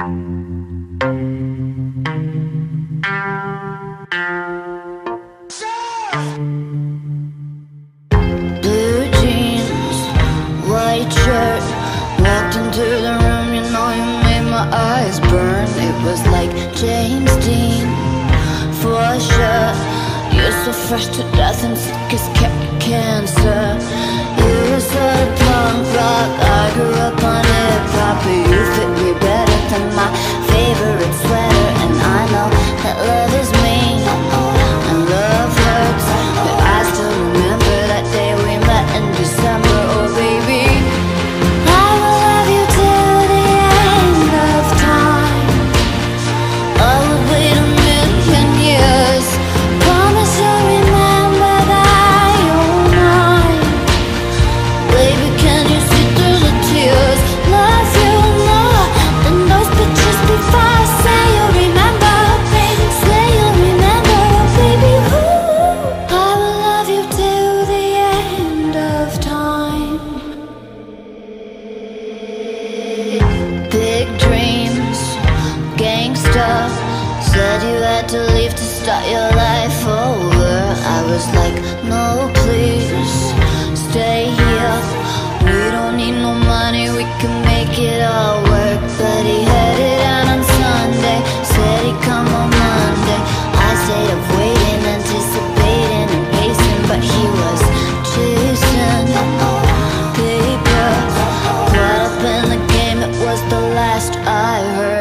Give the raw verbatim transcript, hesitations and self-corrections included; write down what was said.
Blue jeans, white shirt, walked into the room, you know you made my eyes burn. It was like James Dean, for sure. You're so fresh to death and sick as ca cancer. You were sort of punk rock, I grew up on hip-hop, but you fit me better than my favorite sweater. And I know that love is mean and love hurts, but I still remember that day we met in December. Oh baby, I will love you till the end of time. I would wait a million years. Promise you'll remember that you're mine. Baby, can you see through the tears? Love you more than those pictures before. Say you'll remember, baby. Say you'll remember, baby. Ooh, I will love you till the end of time. Big dreams, gangsta. Said you had to leave to start your life over. I was like, no please, stay here. We don't need no money, we can make it all work. But he headed out on Sunday, said he'd come on Monday. I stayed up waiting, anticipating and pacing, but he was chasing paper. Caught up in the game, it was the last I heard.